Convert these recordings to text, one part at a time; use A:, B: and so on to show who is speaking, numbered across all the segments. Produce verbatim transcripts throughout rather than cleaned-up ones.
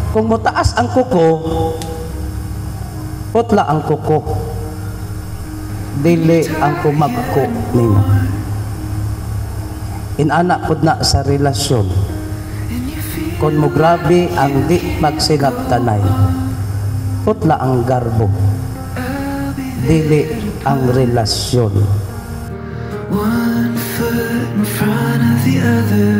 A: Kung mataas ang kuko, putla ang kuko. Dili ang kumagko nimo. Inana pud na sa relasyon. Kung mo grabe ang di magsinabtanay, putla ang garbo. Dili ang relasyon.
B: One foot in front of the other.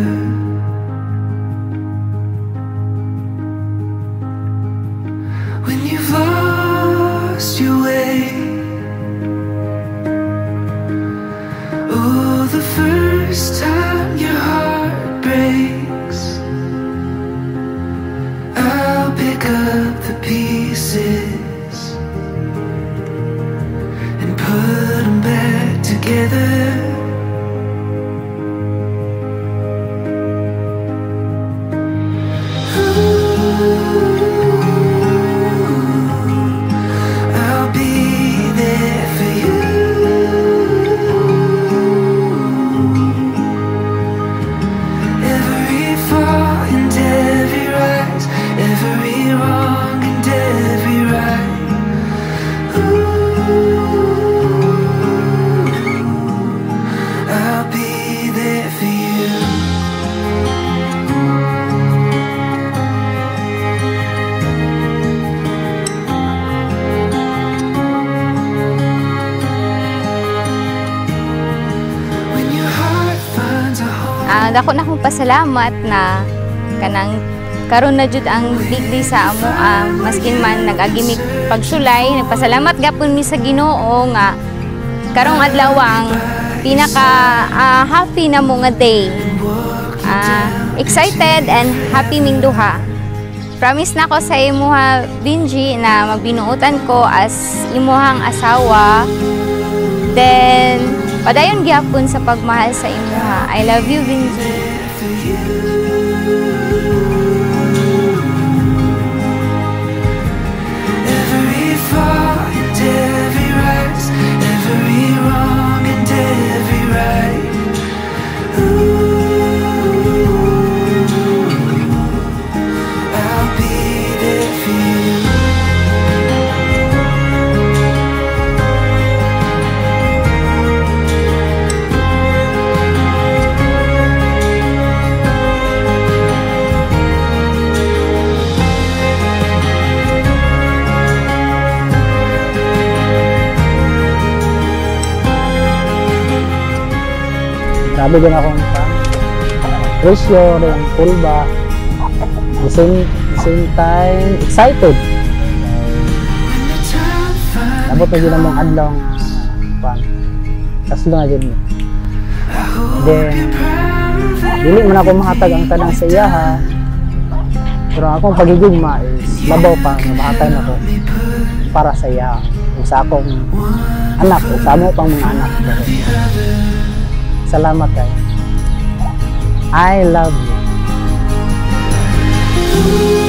B: When you've lost your way, oh, the first time your heart breaks, I'll pick up the pieces and put them back together.
C: Uh, dako na akong pasalamat na kanang karon na jud ang digdi sa amo, uh, maskin man nag-agi mi pagsulay, nagpasalamat gapon mi sa Ginoo nga karong adlaw ang pinaka uh, happy na mo nga day. Uh, excited and happy ming duha. Promise na ko sa imuha, Benji, na magbinuotan ko as imuhang asawa. Then padayon gyapon sa pagmahal sa imuha. I love you, Benji.
B: Every fall and every rise, every wrong and every right. I'll be there for you.
D: Sabi din akong presyo rin, pulba, the same, the same time, excited. Labot na din namang adlaw nga, kaslo na din. Then, dili man ako mahatag ang tanang sa iya ha, pero akong pagigugma is labaw pa, mahatag ako para sa iya, sa akong anak, sa mo pang mga anak. Salamat kayo. I love you.